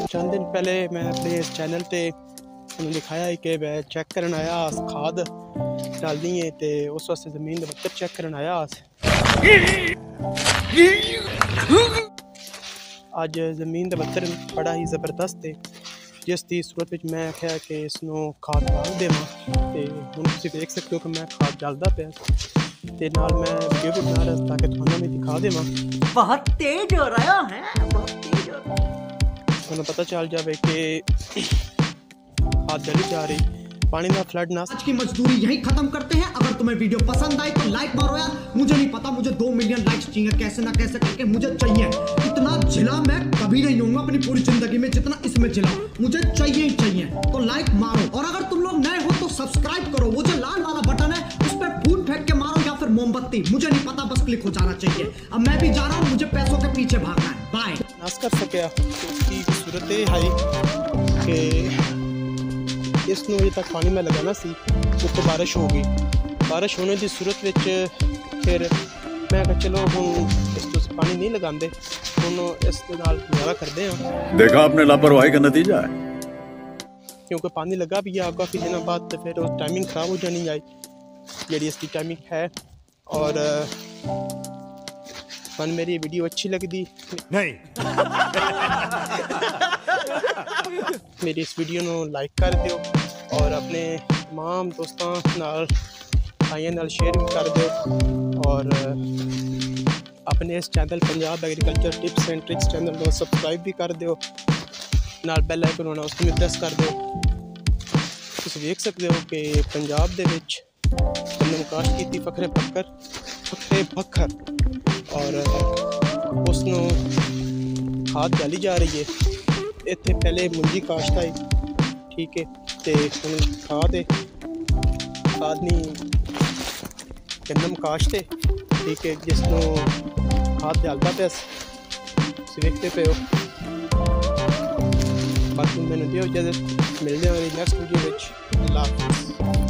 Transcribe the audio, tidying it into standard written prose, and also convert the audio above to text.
चंद दिन पहले मैं अपने इस चैनल पे दिखाया है कि मैं चेक करन आया खाद डालनी है तो उस वास्ते ज़मीन दफ्तर चेक करन आया अज ज़मीन दफ्तर बड़ा ही ज़बरदस्त है जिस की सूरत में मैं आख्या कि इसनों खाद डाल देवां ते हुण तुसीं देख सकते हो कि मैं खाद डालदा पिया ते नाल मैं वीडियो भी बना रहा ताकि तुहानूं भी दिखा देवां। बहुत तेज हो रहा है, बहुत तेज हो रहा है। तुहानूं पता चल जाए कि खाद डली जा रही पानी का फ्लड ना। आज की मजदूरी यहीं खत्म करते हैं। अगर तुम्हें वीडियो पसंद आई तो लाइक मारो यार। मुझे नहीं पता, मुझे 2 मिलियन लाइक्स चाहिए, कैसे ना कैसे करके मुझे चाहिए। इतना झिला मैं कभी नहीं होऊंगा अपनी पूरी जिंदगी में जितना इसमें झिला, मुझे चाहिए ही चाहिए। तो लाइक मारो और अगर तुम लोग नए हो तो सब्सक्राइब करो। वो जो लाल वाला बटन है उस पर फूट फेंक के मारो या फिर मोमबत्ती, मुझे नहीं पता, बस क्लिक हो जाना चाहिए। अब मैं भी जा रहा हूँ, मुझे पैसों के पीछे भागना है। बाय। नाश कर सके उसकी सूरत है कि इसनों अजे तक पानी में लगाना सी, उसको बारिश हो गई। बारिश होने की सूरत में फिर मैं कहा चलो हम इस पानी नहीं लगाते, हम इस गुजारा करते हैं। देखा आपने लापरवाही का नतीजा है। क्योंकि पानी लगा भी है काफ़ी दिनों बाद तो फिर टाइमिंग ख़राब हो जानी आई जी इसकी टाइमिंग है। और मन मेरी वीडियो अच्छी लगती नहीं मेरी इस वीडियो को लाइक कर दियो और अपने तमाम दोस्तों नाल भाइयों नाल शेयर भी कर दियो और अपने इस channel Punjab agriculture tips and tricks channel को सब्सक्राइब भी कर दियो, नाल बेल आइकन होना उसको भी प्रेस कर दियो। तुसीं देख सकते हो कि पंजाब दे विच गंदम काश्त की फखरे फखर और उसनों खाद डाली जा रही है। इतने पहले मुंजी काश्त आई, ठीक है, तो हुण खाद है, खाद नहीं गंदम काश्त है, ठीक है, जिसनों खाद डालता पे देखते पे हो। बाकी मैंने दियो इजाजत, मिलते हैं नेक्स्ट वीडियो। अल्लाह हाफ़िज़।